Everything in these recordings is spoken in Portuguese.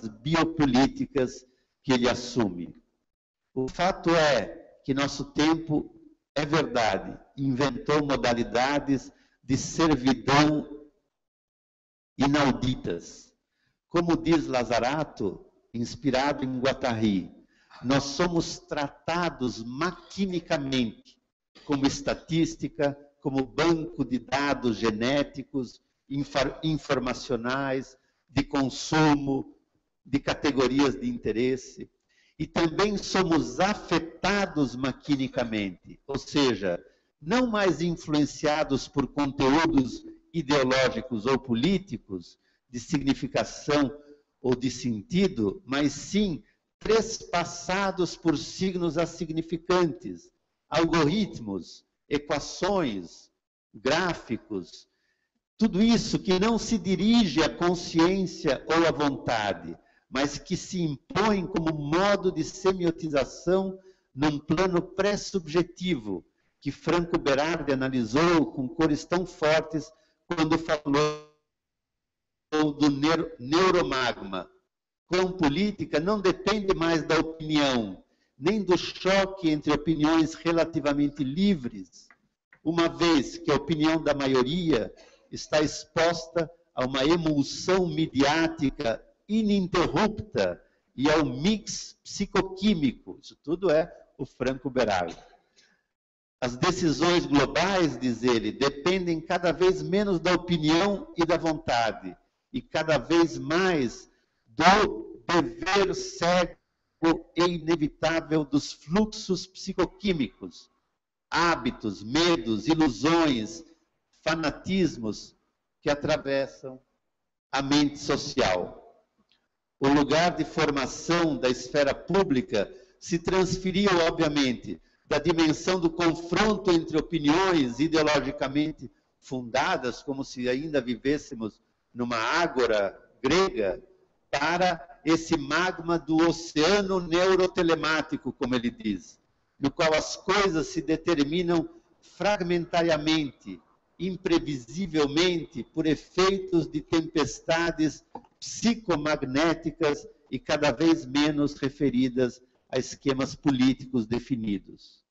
biopolíticas que ele assume. O fato é que nosso tempo, é verdade, inventou modalidades de servidão inauditas. Como diz Lazarato, inspirado em Guattari, nós somos tratados maquinicamente como estatística, como banco de dados genéticos, informacionais, de consumo, de categorias de interesse. E também somos afetados maquinicamente, ou seja, não mais influenciados por conteúdos ideológicos ou políticos, de significação ou de sentido, mas sim trespassados por signos assignificantes, algoritmos, equações, gráficos, tudo isso que não se dirige à consciência ou à vontade, mas que se impõe como modo de semiotização num plano pré-subjetivo, que Franco Berardi analisou com cores tão fortes quando falou do neuromagma. Com política não depende mais da opinião, nem do choque entre opiniões relativamente livres, uma vez que a opinião da maioria está exposta a uma emulsão midiática ininterrupta e ao mix psicoquímico. Isso tudo é o Franco Berardi. As decisões globais, diz ele, dependem cada vez menos da opinião e da vontade, e cada vez mais do dever cego e inevitável dos fluxos psicoquímicos, hábitos, medos, ilusões, fanatismos que atravessam a mente social. O lugar de formação da esfera pública se transferiu, obviamente, da dimensão do confronto entre opiniões ideologicamente fundadas, como se ainda vivêssemos numa ágora grega, para esse magma do oceano neurotelemático, como ele diz, no qual as coisas se determinam fragmentariamente, imprevisivelmente, por efeitos de tempestades psicomagnéticas e cada vez menos referidas a esquemas políticos definidos.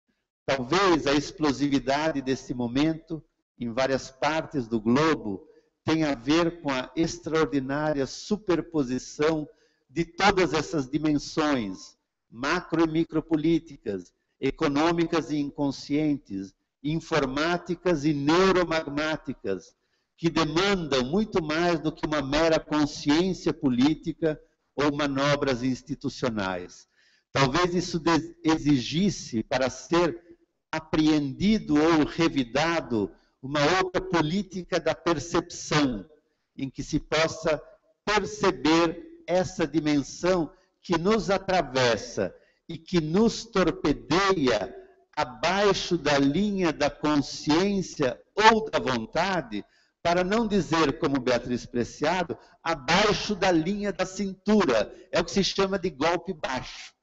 Talvez a explosividade desse momento, em várias partes do globo, tenha a ver com a extraordinária superposição de todas essas dimensões, macro e micropolíticas, econômicas e inconscientes, informáticas e neuromagmáticas, que demandam muito mais do que uma mera consciência política ou manobras institucionais. Talvez isso exigisse, para ser apreendido ou revidado, uma outra política da percepção, em que se possa perceber essa dimensão que nos atravessa e que nos torpedeia abaixo da linha da consciência ou da vontade, para não dizer, como Beatriz Preciado, abaixo da linha da cintura. É o que se chama de golpe baixo.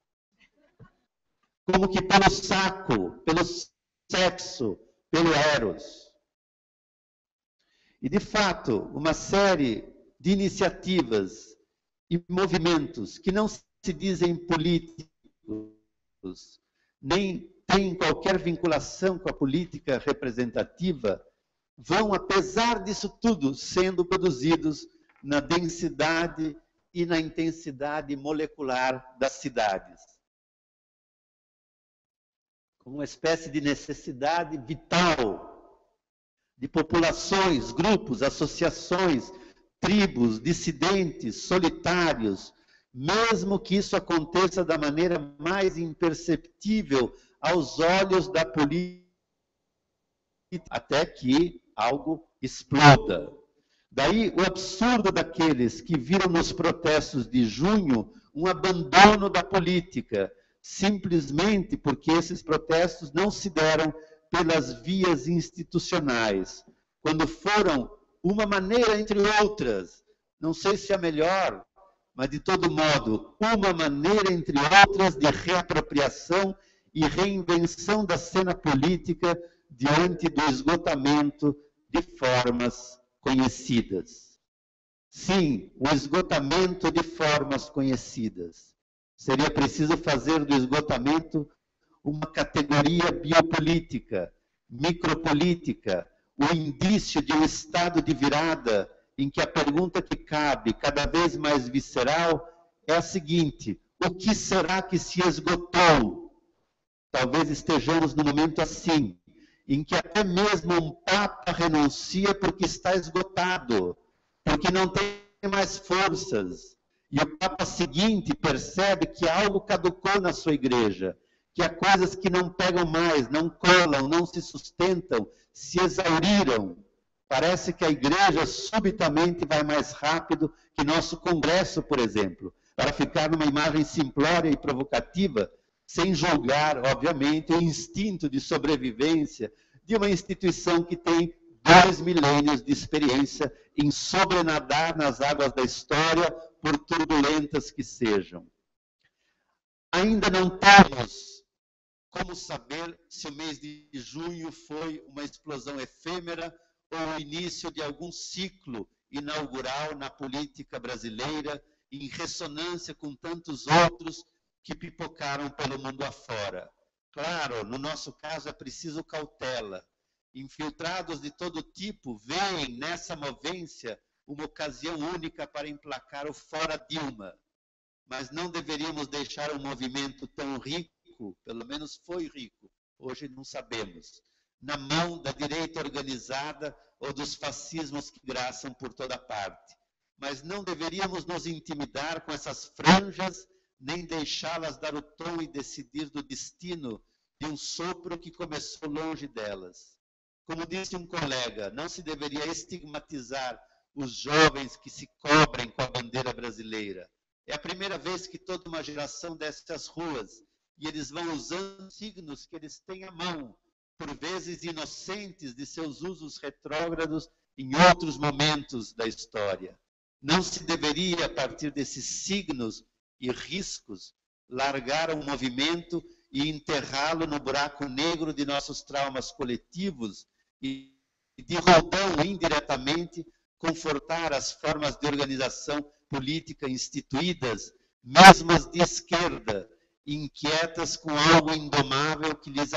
Como que pelo saco, pelo sexo, pelo eros. E, de fato, uma série de iniciativas e movimentos que não se dizem políticos, nem têm qualquer vinculação com a política representativa, vão, apesar disso tudo, sendo produzidos na densidade e na intensidade molecular das cidades. Como uma espécie de necessidade vital de populações, grupos, associações, tribos, dissidentes, solitários, mesmo que isso aconteça da maneira mais imperceptível aos olhos da política, até que algo exploda. Daí o absurdo daqueles que viram nos protestos de junho um abandono da política, simplesmente porque esses protestos não se deram pelas vias institucionais, quando foram uma maneira entre outras, não sei se a melhor, mas de todo modo, uma maneira entre outras de reapropriação e reinvenção da cena política diante do esgotamento de formas conhecidas. Sim, o esgotamento de formas conhecidas. Seria preciso fazer do esgotamento uma categoria biopolítica, micropolítica, o indício de um estado de virada em que a pergunta que cabe, cada vez mais visceral, é a seguinte: o que será que se esgotou? Talvez estejamos num momento assim, em que até mesmo um Papa renuncia porque está esgotado, porque não tem mais forças. E o Papa seguinte percebe que algo caducou na sua igreja, que há coisas que não pegam mais, não colam, não se sustentam, se exauriram. Parece que a igreja subitamente vai mais rápido que nosso Congresso, por exemplo, para ficar numa imagem simplória e provocativa, sem julgar, obviamente, o instinto de sobrevivência de uma instituição que tem 2 milênios de experiência em sobrenadar nas águas da história, por turbulentas que sejam. Ainda não temos como saber se o mês de junho foi uma explosão efêmera ou o início de algum ciclo inaugural na política brasileira, em ressonância com tantos outros que pipocaram pelo mundo afora. Claro, no nosso caso é preciso cautela. Infiltrados de todo tipo veem nessa movência uma ocasião única para emplacar o fora Dilma. Mas não deveríamos deixar um movimento tão rico, pelo menos foi rico, hoje não sabemos, na mão da direita organizada ou dos fascismos que graçam por toda parte. Mas não deveríamos nos intimidar com essas franjas, nem deixá-las dar o tom e decidir do destino de um sopro que começou longe delas. Como disse um colega, não se deveria estigmatizar os jovens que se cobrem com a bandeira brasileira. É a primeira vez que toda uma geração desce às ruas e eles vão usando signos que eles têm à mão, por vezes inocentes de seus usos retrógrados em outros momentos da história. Não se deveria, a partir desses signos e riscos, largar um movimento e enterrá-lo no buraco negro de nossos traumas coletivos e, de roldão, indiretamente, confortar as formas de organização política instituídas, mesmo as de esquerda, inquietas com algo indomável que lhes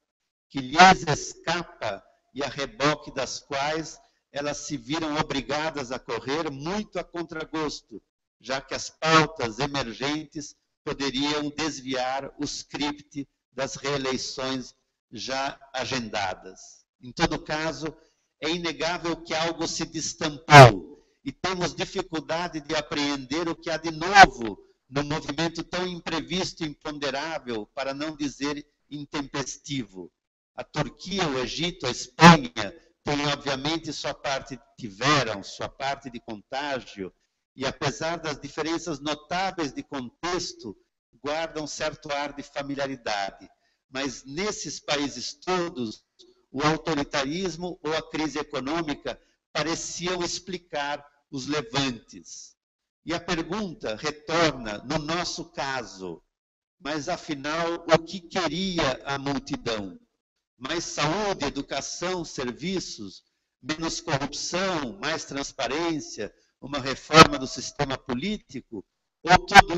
escapa e a reboque das quais elas se viram obrigadas a correr muito a contragosto, já que as pautas emergentes poderiam desviar o script das reeleições já agendadas. Em todo caso, é inegável que algo se destampou e temos dificuldade de apreender o que há de novo num movimento tão imprevisto e imponderável, para não dizer intempestivo. A Turquia, o Egito, a Espanha têm, obviamente, tiveram sua parte de contágio, e apesar das diferenças notáveis de contexto, guardam certo ar de familiaridade. Mas nesses países todos, o autoritarismo ou a crise econômica pareciam explicar os levantes. E a pergunta retorna, no nosso caso, mas afinal, o que queria a multidão? Mais saúde, educação, serviços, menos corrupção, mais transparência, uma reforma do sistema político? Ou tudo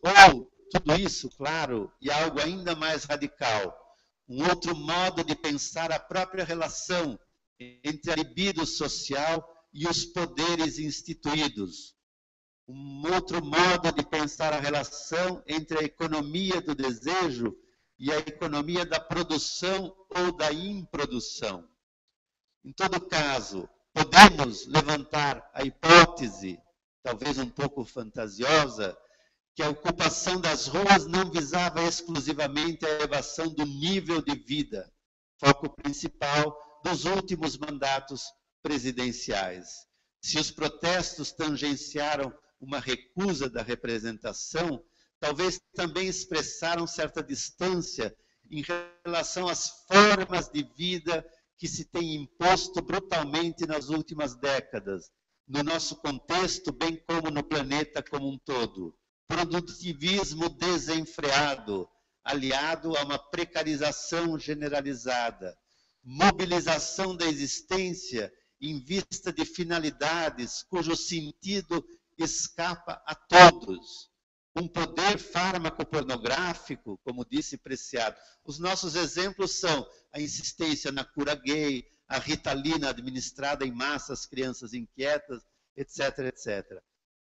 isso, claro, e algo ainda mais radical, um outro modo de pensar a própria relação entre a libido social e os poderes instituídos. Um outro modo de pensar a relação entre a economia do desejo e a economia da produção ou da improdução. Em todo caso, podemos levantar a hipótese, talvez um pouco fantasiosa, que a ocupação das ruas não visava exclusivamente a elevação do nível de vida, foco principal dos últimos mandatos presidenciais. Se os protestos tangenciaram uma recusa da representação, talvez também expressaram certa distância em relação às formas de vida que se têm imposto brutalmente nas últimas décadas, no nosso contexto, bem como no planeta como um todo. Produtivismo desenfreado, aliado a uma precarização generalizada, mobilização da existência em vista de finalidades cujo sentido escapa a todos. Um poder fármaco-pornográfico, como disse Preciado. Os nossos exemplos são a insistência na cura gay, a Ritalina administrada em massa às crianças inquietas, etc, etc.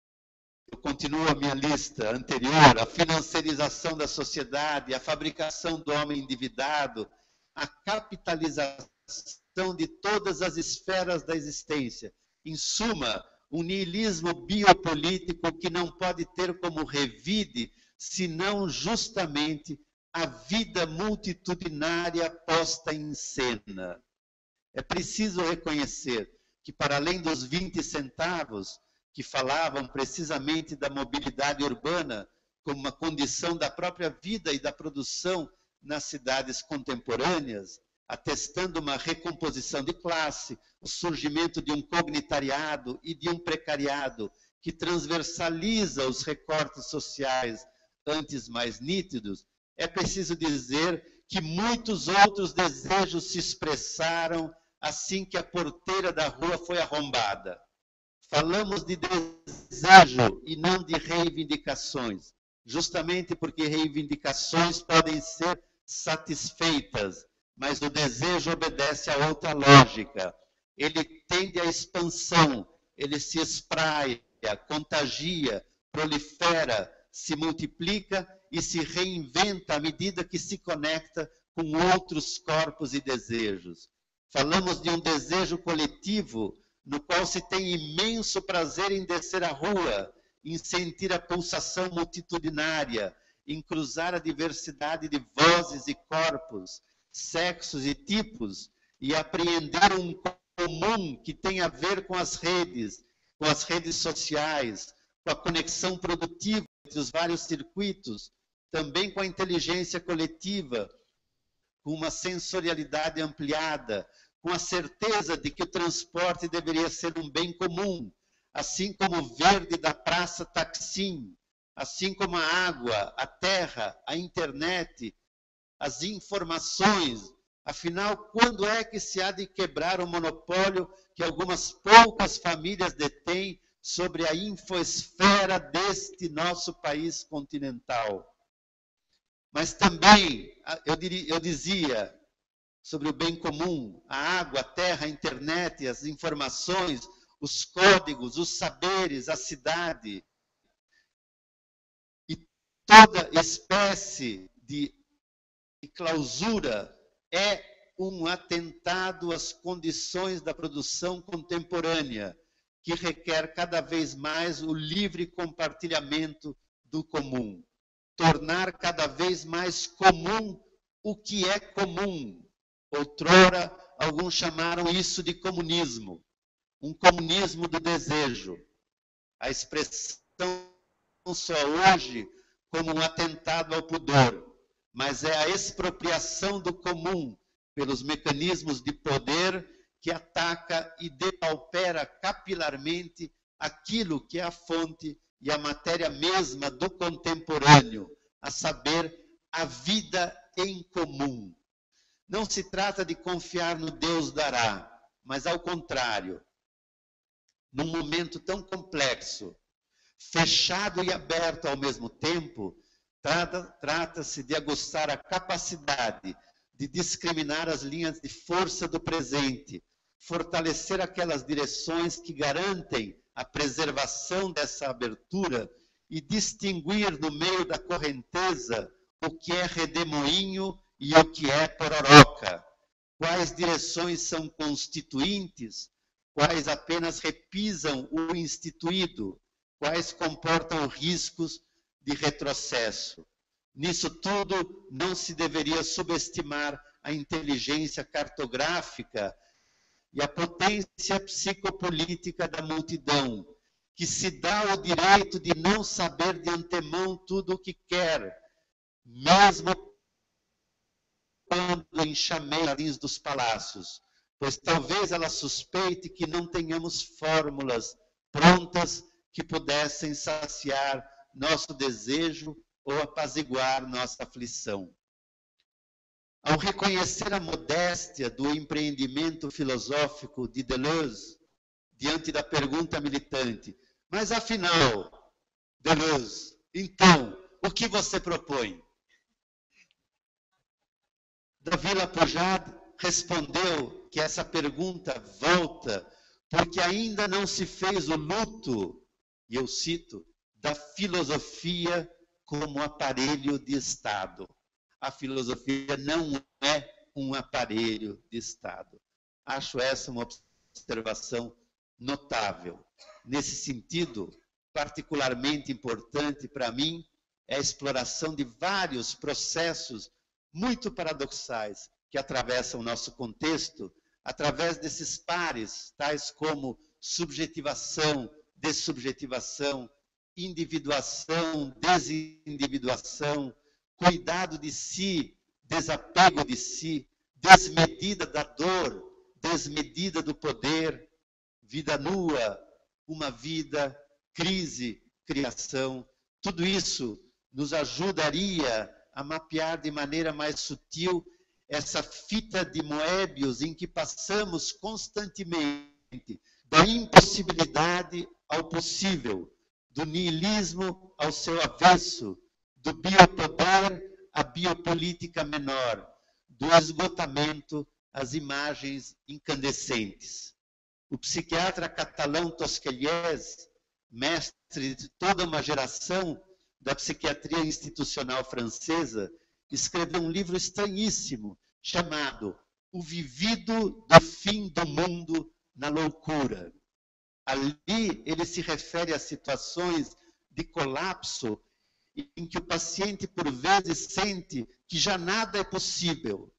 Eu continuo a minha lista anterior, a financiarização da sociedade, a fabricação do homem endividado, a capitalização de todas as esferas da existência. Em suma, um niilismo biopolítico que não pode ter como revide, senão justamente a vida multitudinária posta em cena. É preciso reconhecer que, para além dos 20 centavos, que falavam precisamente da mobilidade urbana como uma condição da própria vida e da produção nas cidades contemporâneas, atestando uma recomposição de classe, o surgimento de um cognitariado e de um precariado que transversaliza os recortes sociais antes mais nítidos, é preciso dizer que muitos outros desejos se expressaram assim que a porteira da rua foi arrombada. Falamos de desejo e não de reivindicações, justamente porque reivindicações podem ser satisfeitas, mas o desejo obedece a outra lógica. Ele tende à expansão, ele se espraia, contagia, prolifera, se multiplica e se reinventa à medida que se conecta com outros corpos e desejos. Falamos de um desejo coletivo no qual se tem imenso prazer em descer a rua, em sentir a pulsação multitudinária, em cruzar a diversidade de vozes e corpos, sexos e tipos, e apreender um comum que tem a ver com as redes sociais, com a conexão produtiva entre os vários circuitos, também com a inteligência coletiva, com uma sensorialidade ampliada, com a certeza de que o transporte deveria ser um bem comum, assim como o verde da Praça Taksim, assim como a água, a terra, a internet, as informações. Afinal, quando é que se há de quebrar o monopólio que algumas poucas famílias detêm sobre a infosfera deste nosso país continental? Mas também, eu dizia, sobre o bem comum, a água, a terra, a internet, as informações, os códigos, os saberes, a cidade. E toda espécie de clausura é um atentado às condições da produção contemporânea, que requer cada vez mais o livre compartilhamento do comum. Tornar cada vez mais comum o que é comum. Outrora, alguns chamaram isso de comunismo, um comunismo do desejo. A expressão só hoje como um atentado ao pudor, mas é a expropriação do comum pelos mecanismos de poder que ataca e depaupera capilarmente aquilo que é a fonte e a matéria mesma do contemporâneo, a saber, a vida em comum. Não se trata de confiar no Deus dará, mas ao contrário, num momento tão complexo, fechado e aberto ao mesmo tempo, trata-se de aguçar a capacidade de discriminar as linhas de força do presente, fortalecer aquelas direções que garantem a preservação dessa abertura e distinguir no meio da correnteza o que é redemoinho e o que é pororoca, quais direções são constituintes, quais apenas repisam o instituído, quais comportam riscos de retrocesso. Nisso tudo, não se deveria subestimar a inteligência cartográfica e a potência psicopolítica da multidão, que se dá o direito de não saber de antemão tudo o que quer, mesmo quando enxameia os jardins dos palácios, pois talvez ela suspeite que não tenhamos fórmulas prontas que pudessem saciar nosso desejo ou apaziguar nossa aflição. ao reconhecer a modéstia do empreendimento filosófico de Deleuze, diante da pergunta militante, mas afinal, Deleuze, então, o que você propõe? Davi Lapujade respondeu que essa pergunta volta porque ainda não se fez o luto, e eu cito, da filosofia como aparelho de Estado. A filosofia não é um aparelho de Estado. Acho essa uma observação notável. Nesse sentido, particularmente importante para mim é a exploração de vários processos muito paradoxais que atravessam o nosso contexto, através desses pares, tais como subjetivação, dessubjetivação, individuação, desindividuação, cuidado de si, desapego de si, desmedida da dor, desmedida do poder, vida nua, uma vida, crise, criação. Tudo isso nos ajudaria a mapear de maneira mais sutil essa fita de Moebius em que passamos constantemente da impossibilidade ao possível, do niilismo ao seu avesso, do biopoder à biopolítica menor, do esgotamento às imagens incandescentes. O psiquiatra catalão Tosquelles, mestre de toda uma geração da psiquiatria institucional francesa, escreveu um livro estranhíssimo chamado O Vivido do Fim do Mundo na Loucura. Ali ele se refere a situações de colapso em que o paciente por vezes sente que já nada é possível,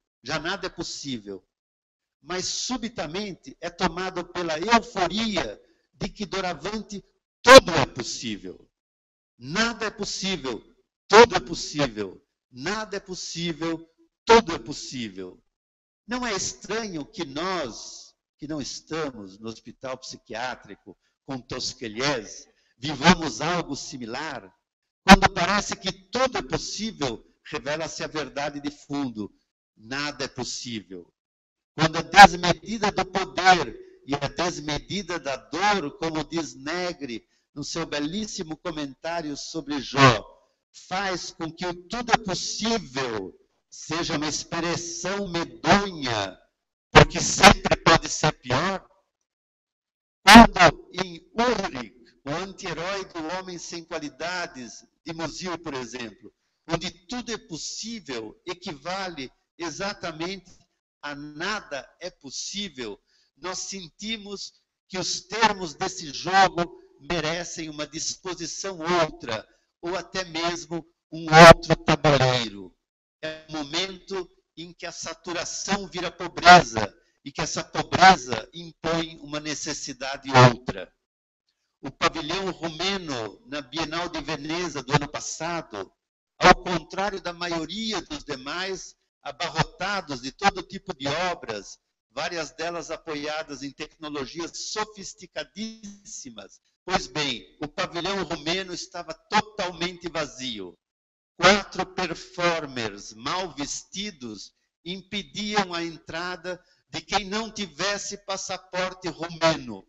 mas subitamente é tomado pela euforia de que doravante tudo é possível. Nada é possível, tudo é possível. Nada é possível, tudo é possível. Não é estranho que nós, que não estamos no hospital psiquiátrico com Tosquelles, vivamos algo similar? Quando parece que tudo é possível, revela-se a verdade de fundo. Nada é possível. Quando a desmedida do poder e a desmedida da dor, como diz Negri no seu belíssimo comentário sobre Jó, faz com que o tudo é possível seja uma expressão medonha, porque sempre pode ser pior. Quando em Ulrich, o anti-herói do homem sem qualidades, de Musil, por exemplo, onde tudo é possível equivale exatamente a nada é possível, nós sentimos que os termos desse jogo merecem uma disposição outra, ou até mesmo um outro tabuleiro. É o momento em que a saturação vira pobreza e que essa pobreza impõe uma necessidade outra. O pavilhão romeno na Bienal de Veneza do ano passado, ao contrário da maioria dos demais, abarrotados de todo tipo de obras, várias delas apoiadas em tecnologias sofisticadíssimas. Pois bem, o pavilhão romeno estava totalmente vazio. 4 performers mal vestidos impediam a entrada de quem não tivesse passaporte romeno.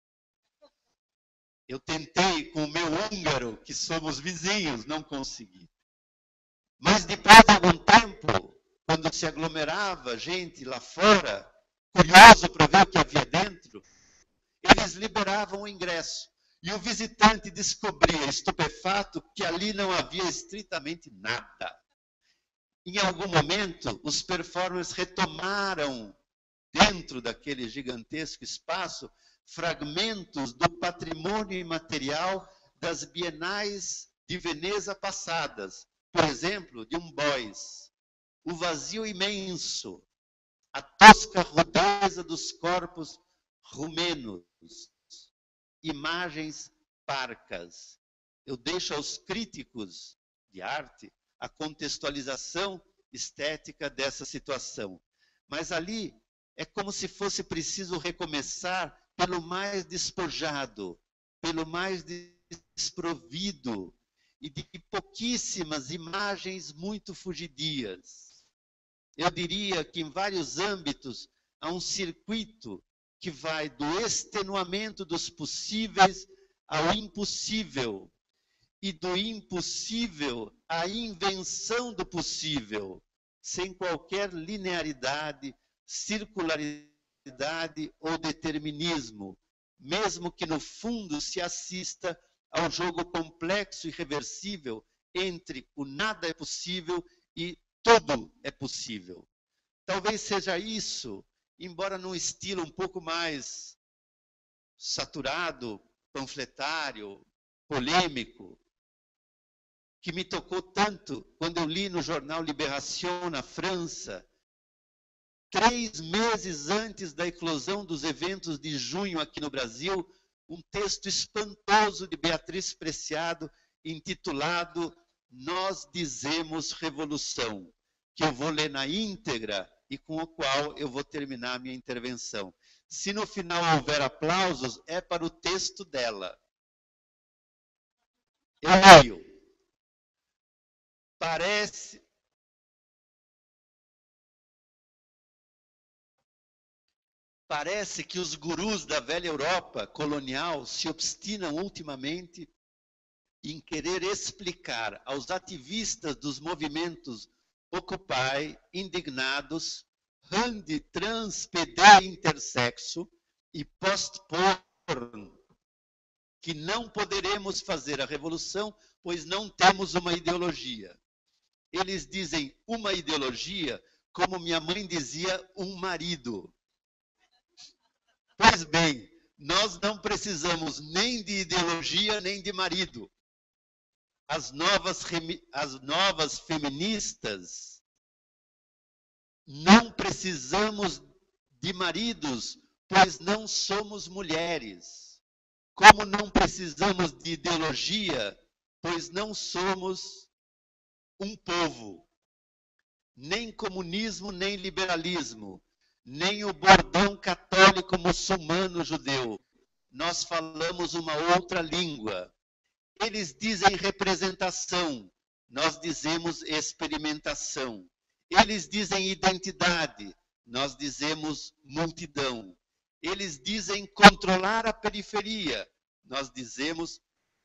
Eu tentei com o meu húngaro, que somos vizinhos, não consegui. Mas depois de algum tempo, quando se aglomerava gente lá fora, curioso para ver o que havia dentro, eles liberavam o ingresso. E o visitante descobria, estupefato, que ali não havia estritamente nada. Em algum momento, os performers retomaram, dentro daquele gigantesco espaço, fragmentos do patrimônio imaterial das bienais de Veneza passadas. Por exemplo, de um Beuys. O vazio imenso, a tosca rudeza dos corpos rumenos, imagens parcas. Eu deixo aos críticos de arte a contextualização estética dessa situação. Mas ali é como se fosse preciso recomeçar pelo mais despojado, pelo mais desprovido, e de pouquíssimas imagens muito fugidias. Eu diria que em vários âmbitos há um circuito que vai do extenuamento dos possíveis ao impossível, e do impossível à invenção do possível, sem qualquer linearidade, circularidade ou determinismo, mesmo que no fundo se assista ao jogo complexo e reversível entre o nada é possível e tudo é possível. Talvez seja isso, embora num estilo um pouco mais saturado, panfletário, polêmico, que me tocou tanto quando eu li no jornal Libération, na França, 3 meses antes da eclosão dos eventos de junho aqui no Brasil, um texto espantoso de Beatriz Preciado, intitulado Nós Dizemos Revolução, que eu vou ler na íntegra e com o qual eu vou terminar a minha intervenção. Se no final houver aplausos, é para o texto dela. Eu leio. Parece que os gurus da velha Europa colonial se obstinam ultimamente em querer explicar aos ativistas dos movimentos Occupy, indignados, Hand, Trans, PD, Intersexo e Post-Porn, que não poderemos fazer a revolução, pois não temos uma ideologia. Eles dizem uma ideologia, como minha mãe dizia, um marido. Pois bem, nós não precisamos nem de ideologia, nem de marido. As novas feministas, não precisamos de maridos, pois não somos mulheres. Como não precisamos de ideologia, pois não somos um povo. Nem comunismo, nem liberalismo, nem o bordão católico muçulmano judeu. Nós falamos uma outra língua. Eles dizem representação, nós dizemos experimentação. Eles dizem identidade, nós dizemos multidão. Eles dizem controlar a periferia, nós dizemos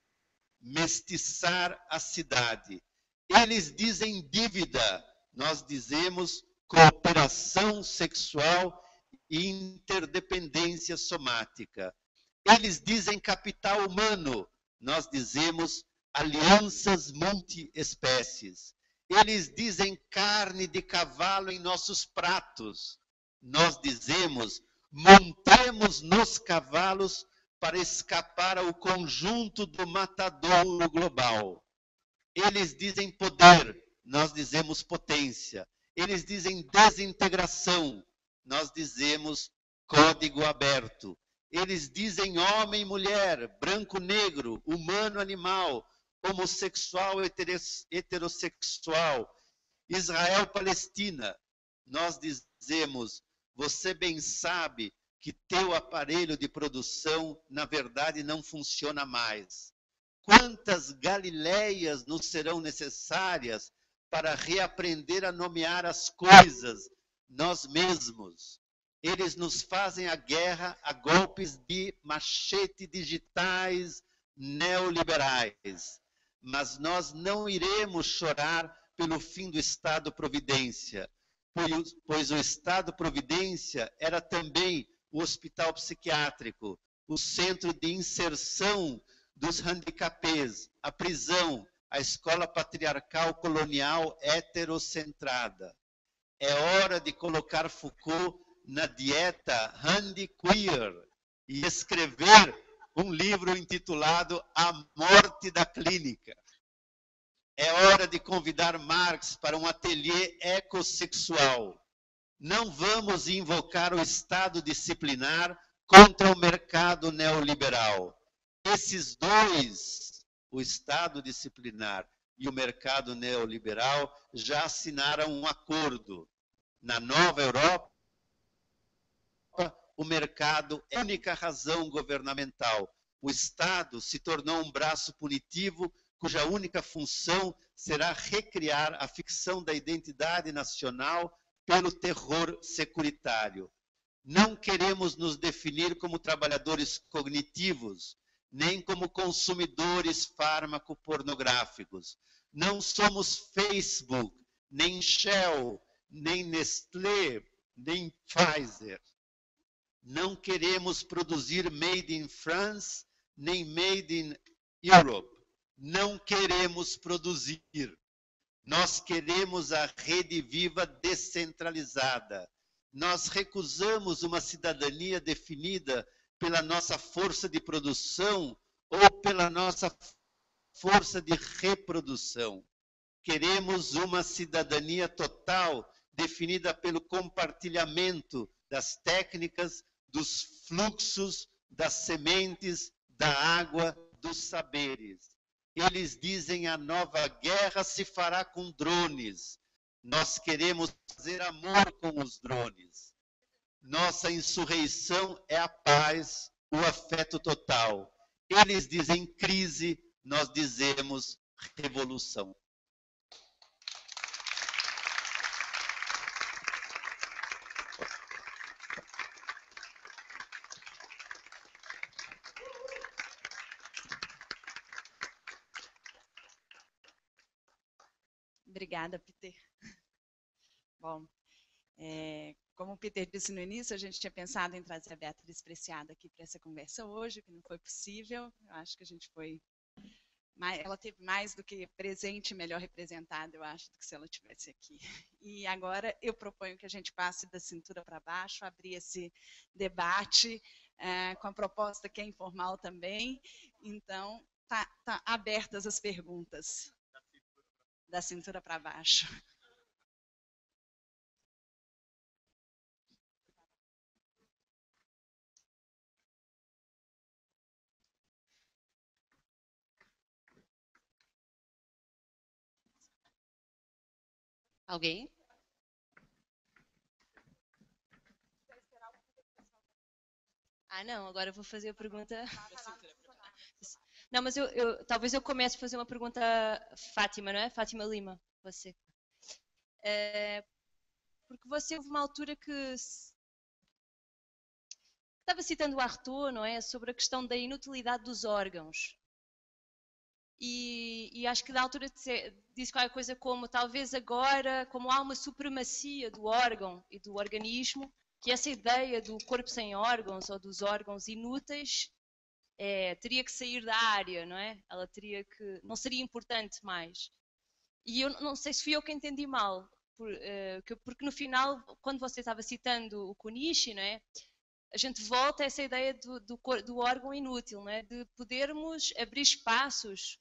mestiçar a cidade. Eles dizem dívida, nós dizemos cooperação sexual e interdependência somática. Eles dizem capital humano, nós dizemos alianças multiespécies. Eles dizem carne de cavalo em nossos pratos. Nós dizemos montemos nos cavalos para escapar ao conjunto do matadouro global. Eles dizem poder, nós dizemos potência. Eles dizem desintegração, nós dizemos código aberto. Eles dizem homem e mulher, branco, negro, humano, animal, homossexual, heterossexual, Israel, Palestina. Nós dizemos, você bem sabe que teu aparelho de produção, na verdade, não funciona mais. Quantas Galileias nos serão necessárias para reaprender a nomear as coisas, nós mesmos? Eles nos fazem a guerra a golpes de machete digitais neoliberais. Mas nós não iremos chorar pelo fim do Estado-Providência, pois o Estado-Providência era também o hospital psiquiátrico, o centro de inserção dos handicapés, a prisão, a escola patriarcal colonial heterocentrada. É hora de colocar Foucault na dieta handiqueer e escrever um livro intitulado A Morte da Clínica. É hora de convidar Marx para um ateliê ecossexual. Não vamos invocar o Estado disciplinar contra o mercado neoliberal. Esses dois, o Estado disciplinar e o mercado neoliberal, já assinaram um acordo. Na nova Europa, o mercado é a única razão governamental. O Estado se tornou um braço punitivo cuja única função será recriar a ficção da identidade nacional pelo terror securitário. Não queremos nos definir como trabalhadores cognitivos, nem como consumidores fármaco-pornográficos. Não somos Facebook, nem Shell, nem Nestlé, nem Pfizer. Não queremos produzir made in France, nem made in Europe. Não queremos produzir. Nós queremos a rede viva descentralizada. Nós recusamos uma cidadania definida pela nossa força de produção ou pela nossa força de reprodução. Queremos uma cidadania total definida pelo compartilhamento das técnicas, dos fluxos, das sementes, da água, dos saberes. Eles dizem a nova guerra se fará com drones. Nós queremos fazer amor com os drones. Nossa insurreição é a paz, o afeto total. Eles dizem crise, nós dizemos revolução. Obrigada, Peter. Bom, como o Peter disse no início, a gente tinha pensado em trazer a Beatriz Preciado aqui para essa conversa hoje, que não foi possível. Eu acho que a gente foi... Ela teve mais do que presente, melhor representada, eu acho, do que se ela estivesse aqui. E agora eu proponho que a gente passe da cintura para baixo, abrir esse debate com a proposta que é informal também. Então, tá abertas as perguntas. Da cintura para baixo. Alguém? Ah, não, agora eu vou fazer a pergunta... Não, mas talvez eu comece a fazer uma pergunta a Fátima, não é? Fátima Lima, você. Porque você houve uma altura que estava citando o Artaud, não é? Sobre a questão da inutilidade dos órgãos. E acho que da altura disse qualquer coisa como, talvez agora, como há uma supremacia do órgão e do organismo, que essa ideia do corpo sem órgãos ou dos órgãos inúteis teria que sair da área, não é? Ela teria que... não seria importante mais. E eu não sei se fui eu que entendi mal, porque no final, quando você estava citando o Konishi, não é? A gente volta a essa ideia do órgão inútil, não é? De podermos abrir espaços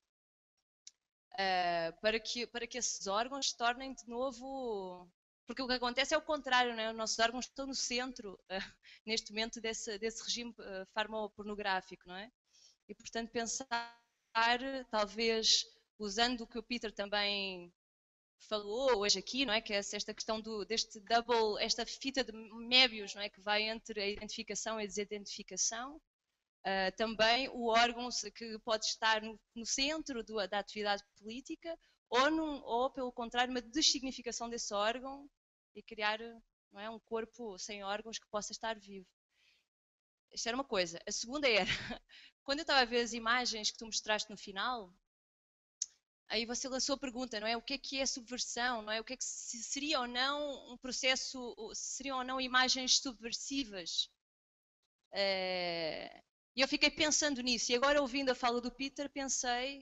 para que esses órgãos se tornem de novo... Porque o que acontece é o contrário, não é? Os nossos órgãos estão no centro, neste momento, desse regime farmacopornográfico, não é? E, portanto, pensar, talvez, usando o que o Peter também falou hoje aqui, não é? Que é esta questão deste double, esta fita de Mébius, não é? Que vai entre a identificação e a desidentificação. Também o órgão que pode estar no centro da atividade política ou, pelo contrário, uma dessignificação desse órgão e criar, não é, um corpo sem órgãos que possa estar vivo. Isto era uma coisa. A segunda era, quando eu estava a ver as imagens que tu mostraste no final, aí você lançou a pergunta, não é? O que é subversão, não é? O que seria ou não um processo, seriam ou não imagens subversivas? E eu fiquei pensando nisso, e agora ouvindo a fala do Peter, pensei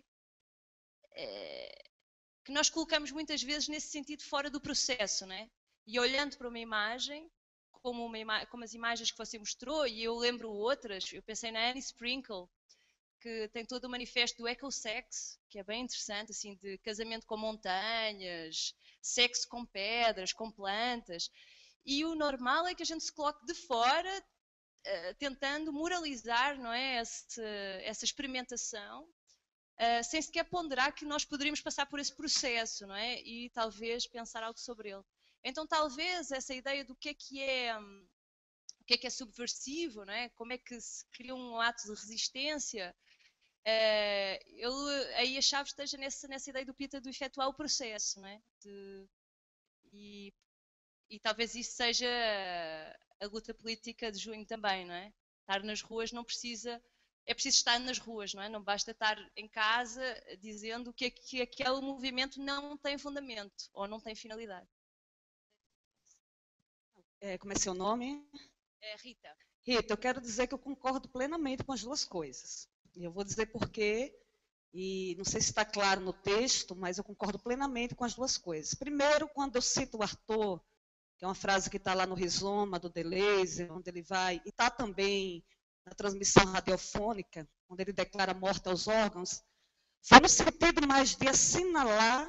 que nós colocamos muitas vezes nesse sentido fora do processo, não é? E olhando para uma imagem, como as imagens que você mostrou, e eu lembro outras, eu pensei na Annie Sprinkle, que tem todo o manifesto do ecosex, que é bem interessante, assim, de casamento com montanhas, sexo com pedras, com plantas, e o normal é que a gente se coloque de fora, tentando moralizar, não é, essa experimentação, sem sequer ponderar que nós poderíamos passar por esse processo, não é? E talvez pensar algo sobre ele. Então, talvez essa ideia do que é subversivo, não é? Como é que se cria um ato de resistência, aí a chave esteja nessa ideia do Peter de efetuar o processo, não é? E E talvez isso seja a luta política de junho também, não é? Estar nas ruas não precisa... É preciso estar nas ruas, não é? Não basta estar em casa dizendo que aquele movimento não tem fundamento ou não tem finalidade. Como é seu nome? É, Rita. Rita, eu quero dizer que eu concordo plenamente com as duas coisas. E eu vou dizer por quê, e não sei se está claro no texto, mas eu concordo plenamente com as duas coisas. Primeiro, quando eu cito o Arthur, que é uma frase que está lá no Rizoma, do Deleuze, onde ele vai, e está também na transmissão radiofônica, onde ele declara morte aos órgãos, foi no sentido mais de assinalar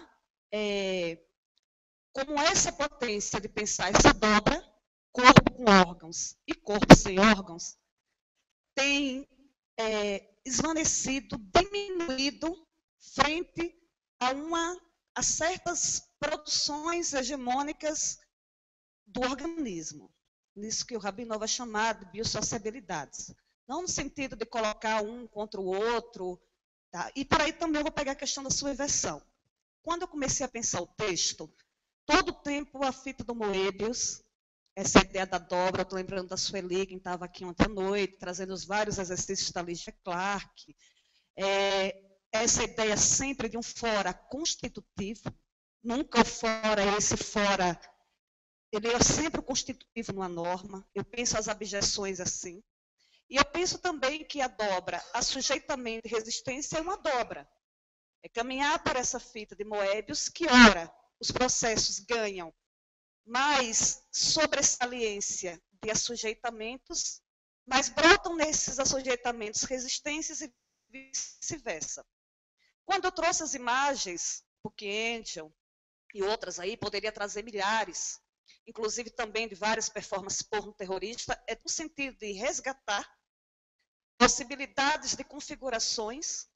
como essa potência de pensar essa dobra, corpo com órgãos e corpo sem órgãos, tem esvanecido, diminuído frente a certas produções hegemônicas do organismo. Nisso que o Rabinov vai chamar de biosociabilidades. Não no sentido de colocar um contra o outro. Tá? E por aí também eu vou pegar a questão da sua inversão. Quando eu comecei a pensar o texto, todo o tempo a fita do Moebius, essa ideia da dobra, eu estou lembrando da Sueli, que estava aqui ontem à noite, trazendo os vários exercícios da Ligia Clark, essa ideia sempre de um fora constitutivo, nunca o fora, esse fora, ele é sempre o constitutivo numa norma, eu penso as abjeções assim, e eu penso também que a dobra, assujeitamento e resistência é uma dobra, é caminhar para essa fita de Moebius, que ora, os processos ganham mais sobressaliência de assujeitamentos, mas brotam nesses assujeitamentos resistências e vice-versa. Quando eu trouxe as imagens, porque Angel e outras aí, poderia trazer milhares, inclusive também de várias performances porno terrorista, é no sentido de resgatar possibilidades de configurações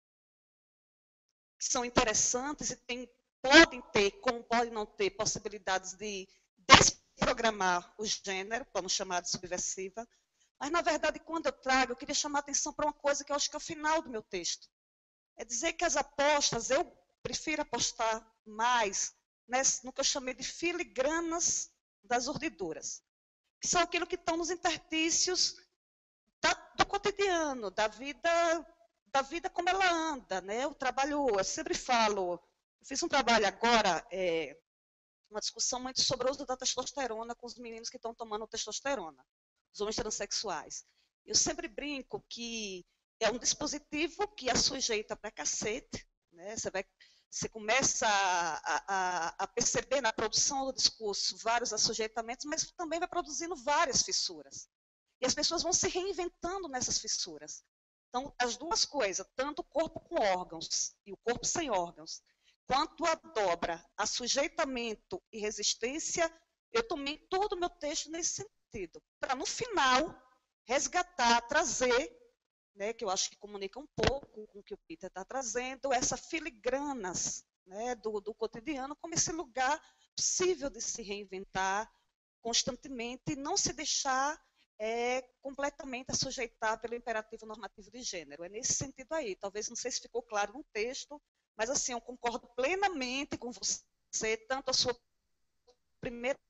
que são interessantes e podem ter, como podem não ter, possibilidades de desprogramar o gênero, vamos chamar de subversiva. Mas, na verdade, quando eu trago, eu queria chamar a atenção para uma coisa que eu acho que é o final do meu texto. É dizer que as apostas, eu prefiro apostar mais no que eu chamei de filigranas das urdiduras, que são aquilo que estão nos interstícios do cotidiano, da vida como ela anda, né? Eu sempre falo, eu fiz um trabalho agora, uma discussão muito sobre o uso da testosterona com os meninos que estão tomando testosterona, os homens transexuais. Eu sempre brinco que é um dispositivo que assujeita para cacete, né? Você começa a perceber na produção do discurso vários assujeitamentos, mas também vai produzindo várias fissuras. E as pessoas vão se reinventando nessas fissuras. Então, as duas coisas, tanto o corpo com órgãos e o corpo sem órgãos, quanto a dobra, assujeitamento e resistência, eu tomei todo o meu texto nesse sentido, para no final resgatar, trazer, né, que eu acho que comunica um pouco com o que o Peter está trazendo, essa filigranas, né, do cotidiano, como esse lugar possível de se reinventar constantemente e não se deixar completamente assujeitar pelo imperativo normativo de gênero. É nesse sentido aí. Talvez, não sei se ficou claro no texto, mas assim, eu concordo plenamente com você, tanto a sua primeira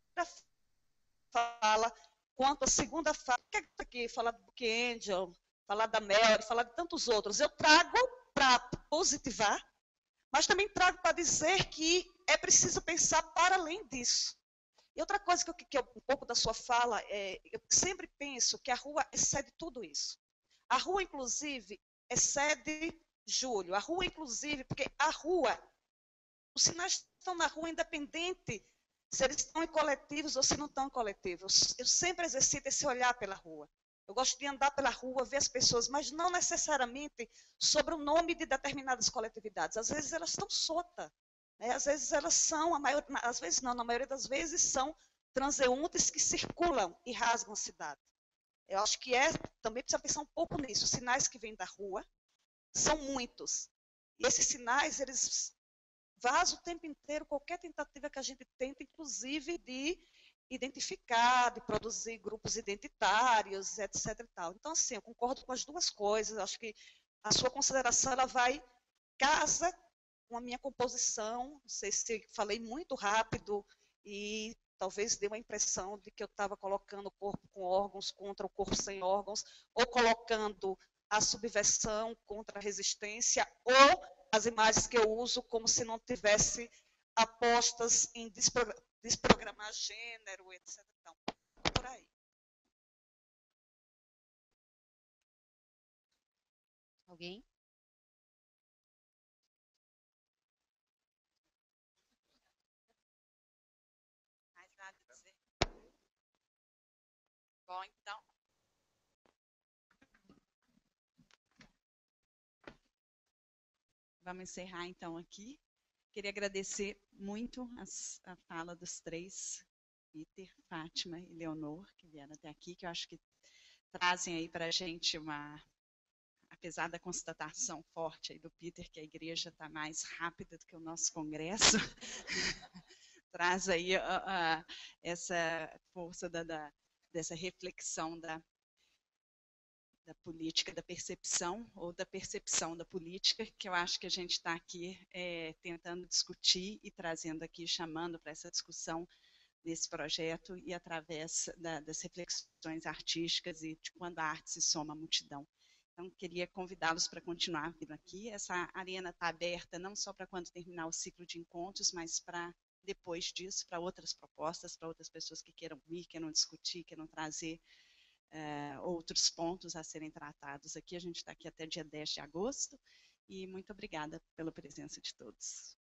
fala, quanto a segunda fala, que aqui falar do Book Angel, falar da Mel, falar de tantos outros. Eu trago para positivar, mas também trago para dizer que é preciso pensar para além disso. E outra coisa que um pouco da sua fala, eu sempre penso que a rua excede tudo isso. A rua, inclusive, excede Júlio. A rua, inclusive, porque a rua, os sinais estão na rua independente se eles estão em coletivos ou se não estão em coletivos. Eu sempre exercito esse olhar pela rua. Eu gosto de andar pela rua, ver as pessoas, mas não necessariamente sobre o nome de determinadas coletividades. Às vezes elas estão soltas. Às vezes elas são, às vezes não, na maioria das vezes são transeuntes que circulam e rasgam a cidade. Eu acho que também precisa pensar um pouco nisso. Os sinais que vêm da rua são muitos. E esses sinais, eles vazam o tempo inteiro qualquer tentativa que a gente tenta, inclusive de identificar, de produzir grupos identitários, etc. E tal. Então, assim, eu concordo com as duas coisas. Eu acho que a sua consideração ela casa com a minha composição, não sei se falei muito rápido, e talvez dê uma impressão de que eu estava colocando o corpo com órgãos contra o corpo sem órgãos, ou colocando a subversão contra a resistência, ou as imagens que eu uso como se não tivesse apostas em desprogramar gênero, etc. Então, por aí. Alguém? Mais nada a dizer? Bom, então. Vamos encerrar, então, aqui. Queria agradecer muito a fala dos três, Peter, Fátima e Leonor, que vieram até aqui, que eu acho que trazem aí para a gente apesar da constatação forte aí do Peter, que a igreja está mais rápida do que o nosso congresso, traz aí essa força dessa reflexão da política, da percepção, ou da percepção da política, que eu acho que a gente está aqui tentando discutir e trazendo aqui, chamando para essa discussão desse projeto e através das reflexões artísticas e de quando a arte se soma à multidão. Então, queria convidá-los para continuar vindo aqui. Essa arena está aberta não só para quando terminar o ciclo de encontros, mas para depois disso, para outras propostas, para outras pessoas que queiram vir, queiram discutir, queiram trazer outros pontos a serem tratados aqui. A gente está aqui até dia 10 de agosto e muito obrigada pela presença de todos.